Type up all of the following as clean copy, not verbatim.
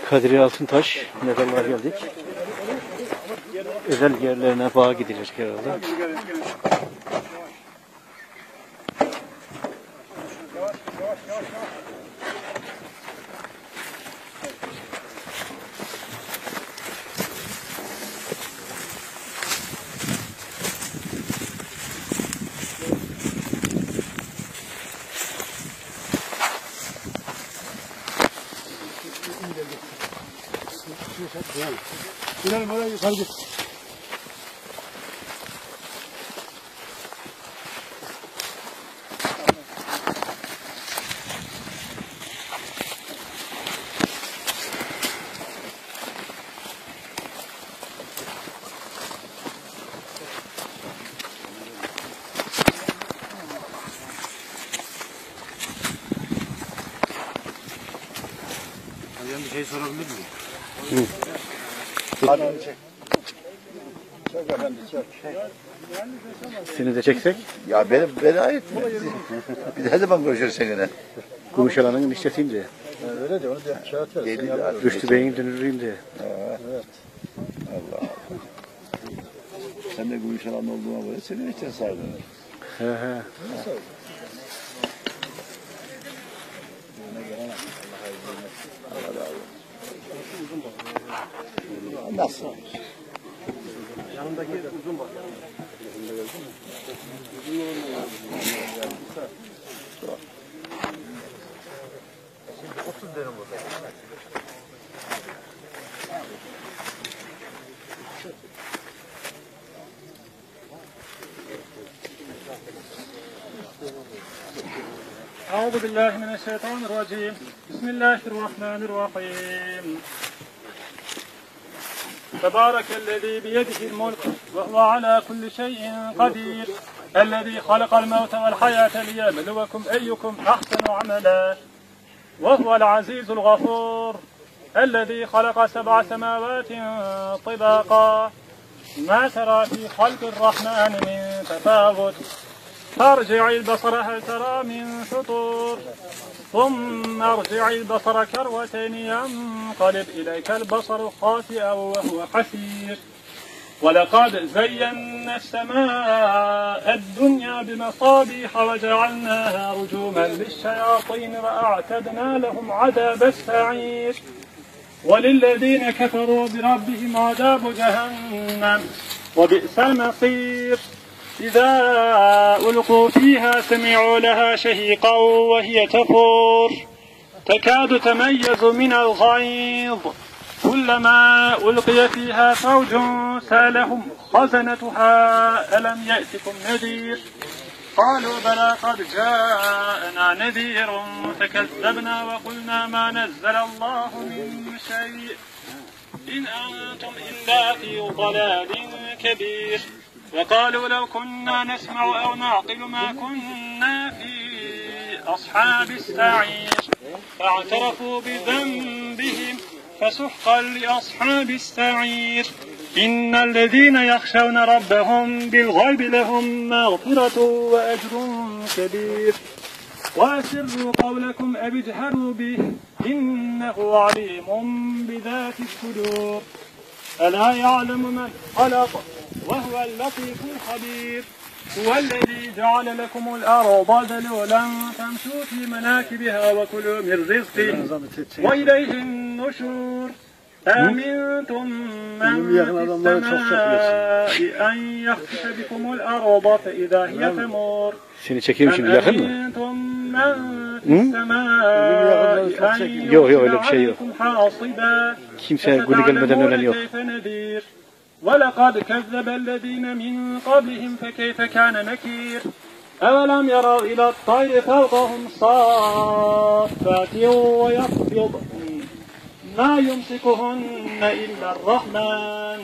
Kadriye Altıntaş mezarlığa geldik. Özel yerlerine bağa gidilecek herhalde. İnelim oraya yukarı git. Bir şey sorabilir miyim? Hı. Hadi çek. Çek efendi çek. Seni de çeksek. Ya beni ait mi? Bir de ne zaman görüşürüz seninle? Gümüşhalan'ın eniştesiyim diye. Öyle de onu da şahit ver. Rüştü Bey'in dönürüyüm diye. Evet. Allah Allah. Sen de Gümüşhalan olduğuna göre senin için sardın. He he. Nasıl? Yanındaki uzun bak. Şimdi 30 dönüm burada. أعوذ بالله من الشيطان الرجيم بسم الله الرحمن الرحيم تبارك الذي بيده الملك وهو على كل شيء قدير الذي خلق الموت والحياة ليبلوكم أيكم أحسن عملا وهو العزيز الغفور الذي خلق 7 سماوات طباقا ما ترى في خلق الرحمن من تفاوت فارجع البصر هل ترى من فطور ثم ارجع البصر كروتين ينقلب إليك البصر خاسئا وهو حسير ولقد زينا السماء الدنيا بمصابيح وجعلناها رجوما للشياطين وأعتدنا لهم عذاب السعير وللذين كفروا بربهم عذاب جهنم وبئس المصير إذا ألقوا فيها سمعوا لها شهيقا وهي تفور تكاد تميز من الغيظ كلما ألقي فيها فوج سالهم خزنتها ألم يأتكم نذير قالوا بلى قد جاءنا نذير فكذبنا وقلنا ما نزل الله من شيء إن أنتم إلا في ضلال كبير وقالوا لو كنا نسمع أو نعقل ما كنا في أصحاب السعير فاعترفوا بذنبهم فسحقا لأصحاب السعير إن الذين يخشون ربهم بالغيب لهم مغفرة وأجر كبير وأسروا قولكم أو اجهروا به إنه عليم بذات الصدور ألا يعلم من خلق وهو اللطيف الخبير هو الذي جعل لكم الأرض ذلولا فامشوا في مناكبها وكلوا من رزقه وإليه النشور أمنتم من في السماء أن يخسف بكم الأرض فإذا هي تمور Seni çekeyim şimdi yakın mı? أمنتم من في السماء أن Yok öyle bir şey yok. يخسف حاصبا Kimse günü gelmeden ölen yok. ولقد كذب الذين من قبلهم فكيف كان نكير أولم يروا إلى الطير فوقهم صافات ويقبض ما يمسكهن إلا الرحمن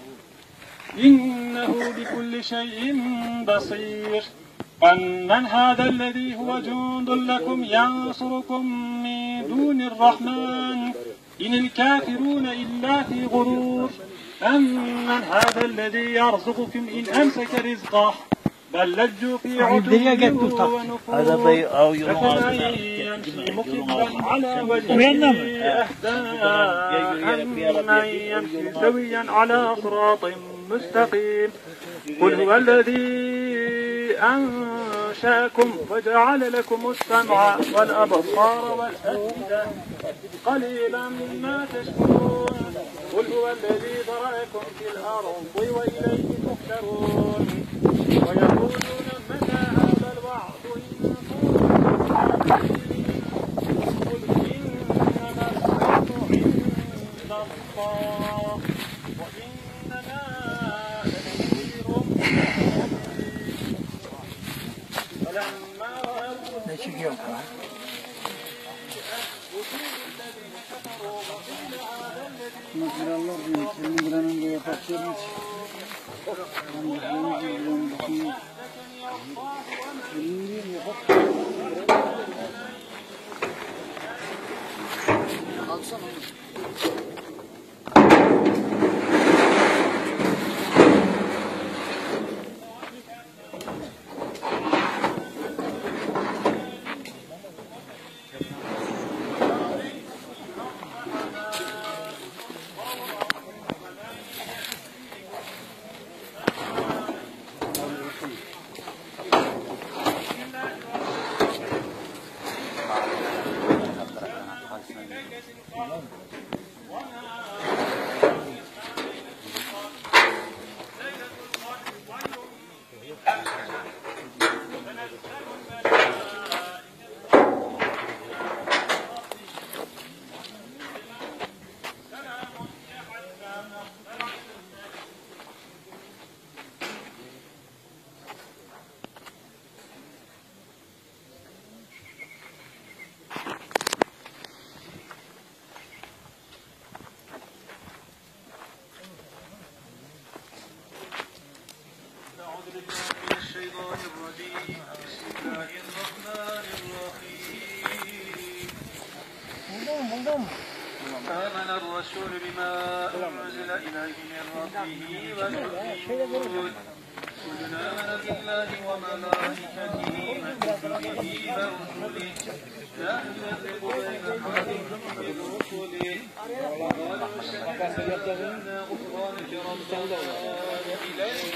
إنه بكل شيء بصير أمن هذا الذي هو جند لكم ينصركم من دون الرحمن إن الكافرون إلا في غرور أمن هذا الذي يرزقكم إن أمسك رزقه بل لجوا في عتو ونفور أفمن يمشي مكبا على وجهه أهدى أمن يمشي سويا على صراط مستقيم. قل هو الذي أنشأكم وجعل لكم السمع والأبصار والأفئدة قليلا ما تشكرون. قل هو الذي ذرأكم في الأرض وإليه تحشرون. ويقولون متى هذا الوعد إن كنتم صادقين. قل إنما العلم عند الله وإنما آمن الرسول بما أنزل إليه من ربه والمؤمنون كلنا آمن بالله وملائكته وكتبه ورسله لا نفرق بين أحد من رسله وقالوا سمعنا غفرانك ربنا إليك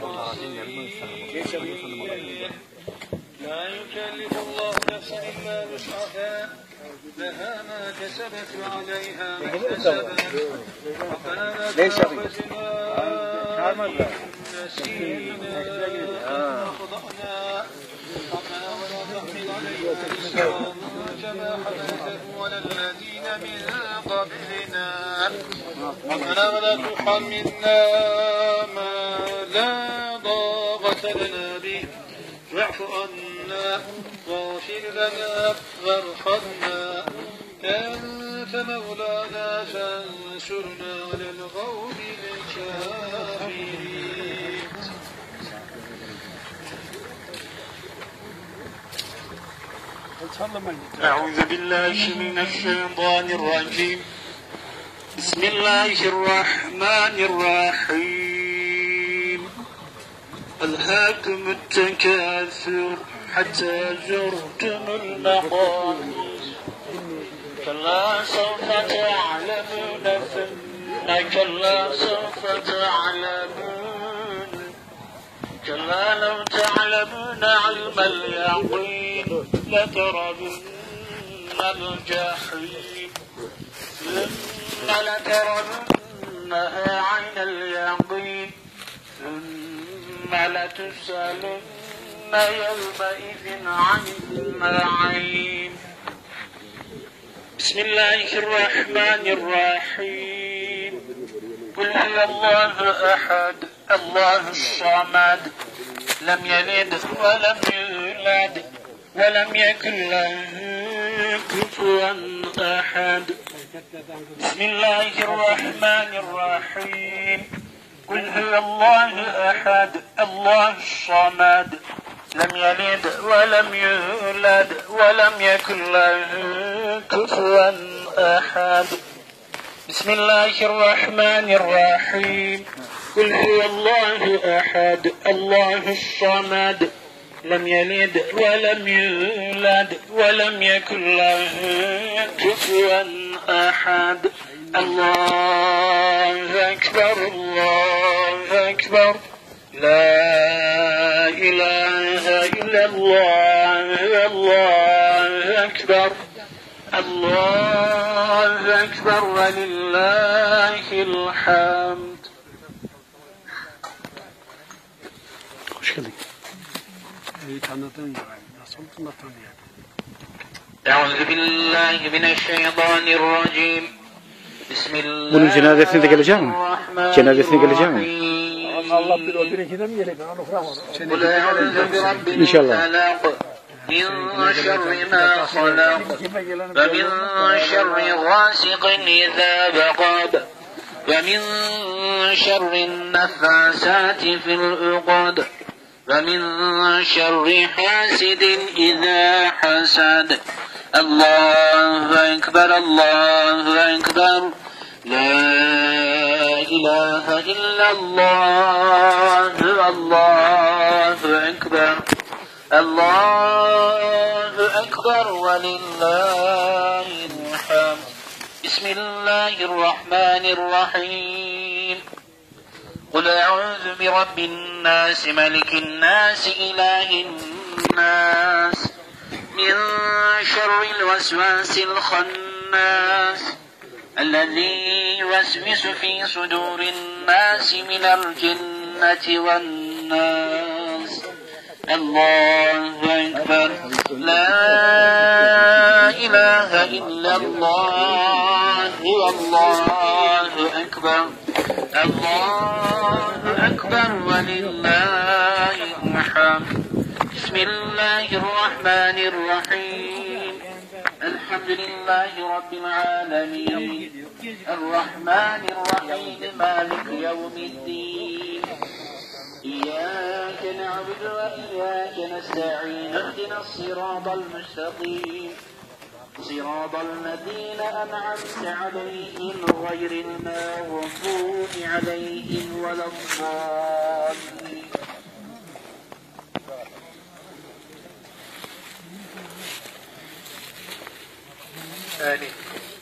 المصير. لا يكلف الله نفسا إلا وسعها لها ما كسبت وعليها ما اكتسبت. ربنا لا تؤاخذنا إن نسينا أو أخطأنا. ربنا ولا تحمل علينا إصرا كما حملته على الذين من قبلنا. ربنا ولا تحملنا ما لا طاقة لنا به واعف عنا واغفر لنا وارحمنا. أنت مولانا فانصرنا على القوم الكافرين. أعوذ بالله من الشيطان الرجيم. بسم الله الرحمن الرحيم. ألهاكم التكاثر حتى زرتم المقابر كلا سوف تعلمون ثم كلا سوف تعلمون. كلا لو تعلمون علم اليقين لترون الجحيم ثم لترونها عين اليقين ثم لتسألن يومئذ عن النعيم. بسم الله الرحمن الرحيم. قل هو الله أحد الله الصمد لم يلد ولم يولد ولم يكن له كفوا أحد. بسم الله الرحمن الرحيم. قل هو الله أحد الله الصمد لم يلد ولم يولد ولم يكن له كفوا أحد. بسم الله الرحمن الرحيم. قل هو الله أحد الله الصمد لم يلد ولم يولد ولم يكن له كفوا أحد الله أكبر الله أكبر لا إله إلا الله الله أكبر الله أكبر ولله الحمد. Hoş geldin. أعوذ بالله من الشيطان الرجيم. بسم Bunun cenazesine de gelecek mi? الله Cenazesine gelecek mi? Allah bir o birinkine mi gelir? Ben onu bırakmadım. قل أعوذ برب İnşallah. الفلق من شر ما خلق ومن شر غاسق إذا وقب ومن شر النفاثات في العقد ومن شر حاسد إذا حسد الله أكبر الله أكبر لا إله إلا الله الله أكبر الله أكبر ولله الحمد. بسم الله الرحمن الرحيم. قل أعوذ برب الناس ملك الناس إله الناس من شر الوسواس الخناس الذي يوسوس في صدور الناس من الجنة والناس الله أكبر لا إله إلا الله والله أكبر الله أكبر ولله الحمد. بسم الله الرحمن الرحيم. الحمد لله رب العالمين الرحمن الرحيم مالك يوم الدين إياك نعبد وإياك نستعين اهدنا الصراط المستقيم صراط الذين أنعمت عليهم غير المغضوب عليهم ولا الضالين. آمين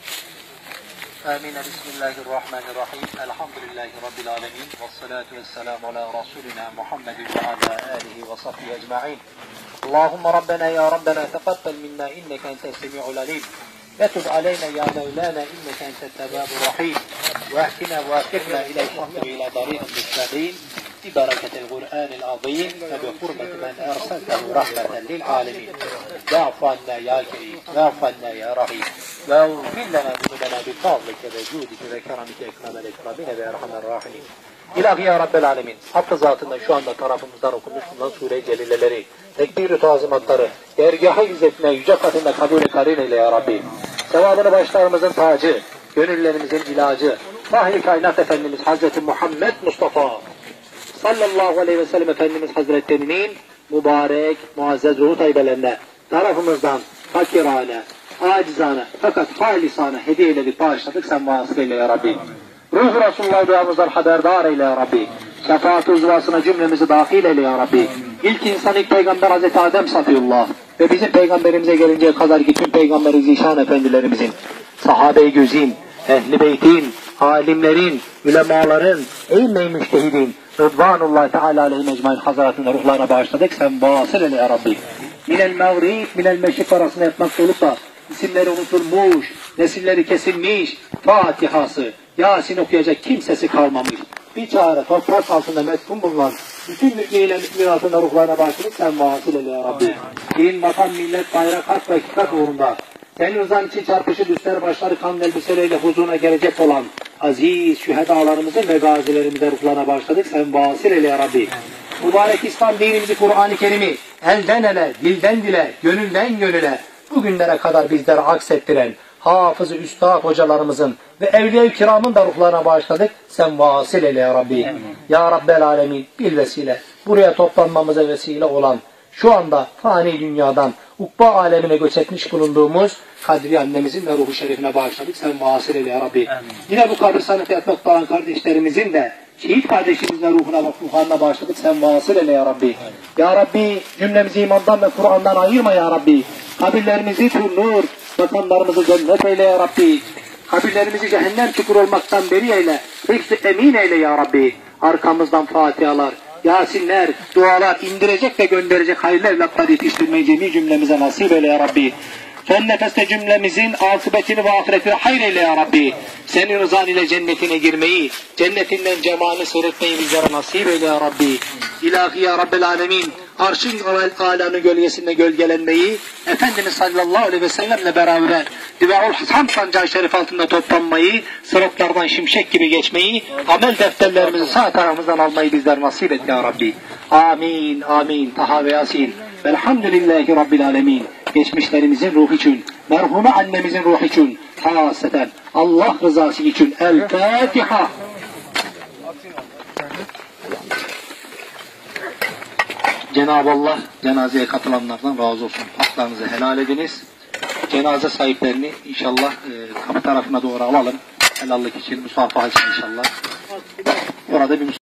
آمين. بسم الله الرحمن الرحيم. الحمد لله رب العالمين والصلاة والسلام على رسولنا محمد وعلى آله وصحبه أجمعين. اللهم ربنا يا ربنا تقبل منا إنك أنت السميع العليم وتب علينا يا مولانا إنك أنت التواب الرحيم واهدنا ووفقنا إلى الحق وإلى طريق المستقيم ببركة القرآن العظيم وبحرمة من أرسلته رحمة للعالمين. واعف عنا يا كريم واعف عنا يا رحيم واغفر لنا ذنوبنا بفضلك وجودك وكرمك إكرام الإكرامين يا أرحم الراحمين. İlahi ya Rabbel Alemin, hakkı zatında şu anda tarafımızdan okunmuş bulunan Sure-i Celileleri, tekbir-i tazimatları, dergâh-ı izzetine yüce katında kabul-i karin eyle ya Rabbi. Sevabını başlarımızın tacı, gönüllerimizin ilacı, Fahri Kainat Efendimiz Hazreti Muhammed Mustafa sallallahu aleyhi ve sellem Efendimiz Hazretlerinin mübarek, muazzez ruhu tayyibelerine tarafımızdan fakirane, acizane fakat halisane hediyeleri bağışladık, sen vasıl eyle ya Rabbi. Ruh-u Resulullah duamızdan haberdar eyle ya Rabbi. Şefaat-ı uzvasına cümlemizi dahil eyle ya Rabbi. İlk insan ilk peygamber Hazreti Adem Safiyullah ve bizim peygamberimize gelinceye kadar ki tüm peygamber-i zişan efendilerimizin, sahabe-i güzin, ehl-i beytin, alimlerin, ulemaların, eyyme-i müştehidin, Rıdvanullahi Teala aleyhi mecmain hazaratında ruhlarına bağışladık. Sen vasıl eyle ya Rabbi. Minel mağrib, minel meşrif arasında yatmakta olup da isimleri unutulmuş, nesilleri kesilmiş, Fatihası, Yasin okuyacak kimsesi kalmamış. Bir çare toprak altında metfun bulunan bütün mü'miniyle mü'minatında ruhlarına bağışladık. Sen vasıl eyle ya Rabbi. Din, vatan, millet, bayrak, hak ve hakikat uğrunda senin rızan için çarpışıp üstler başları kan elbiseleriyle huzuruna gelecek olan aziz şühedalarımızın ve gazilerimize ruhlarına bağışladık. Sen vasıl eyle ya Rabbi. Mübarek İslam dinimizi, Kur'an-ı Kerim'i elden ele, dilden dile, gönülden gönüle bugünlere kadar bizlere aksettiren hafız-ı üstad hocalarımızın ve evliya-i kiramın da ruhlarına bağışladık. Sen vasıl eyle ya Rabbi. Ya Rabbel Alemin, bil vesile buraya toplanmamıza vesile olan şu anda fani dünyadan ukba alemine göç etmiş bulunduğumuz Kadriye annemizin de ruhu şerifine bağışladık. Sen vasıl eyle ya Rabbi. Yine bu kabirstanlıkta yatmakta olan kardeşlerimizin de şehit kardeşimizin ruhuna bağışladık. Sen vasıl eyle ya Rabbi. Ya Rabbi cümlemizi imandan ve Kur'an'dan ayırma ya Rabbi. Kabirlerimizi nur, vatanlarımızı cennet eyle ya Rabbi. Kabirlerimizi cehennem çukur olmaktan beri eyle. Hepsi emin eyle ya Rabbi. Arkamızdan fatihalar, Yasinler, dualar indirecek ve gönderecek hayırlı evlatları yetiştirmeyi cümlemize nasip eyle ya Rabbi. Son nefeste cümlemizin akıbetini ve ahiretini hayır eyle ya Rabbi. Senin rızan ile cennetine girmeyi, cennetinden cemalini seyretmeyi bizlere nasip eyle ya Rabbi. İlahi ya Rabbel Alemin, arşın alanı gölgesinde gölgelenmeyi, Efendimiz sallallahu aleyhi ve sellemle beraber Divaul Ham sancağı şerif altında toplanmayı, sıratlardan şimşek gibi geçmeyi, amel defterlerimizi sağ tarafımızdan almayı bizler nasip et ya Rabbi. Amin, amin. Taha ve Yasin. Velhamdülillahi Rabbil Alemin. Geçmişlerimizin ruhu için, merhume annemizin ruhu için, haseten Allah rızası için El Fatiha. Cenab-ı Allah cenazeye katılanlardan razı olsun. Haklarınızı helal ediniz. Cenaze sahiplerini inşallah kapı tarafına doğru alalım. Helallik için, musafaha için inşallah. Orada bir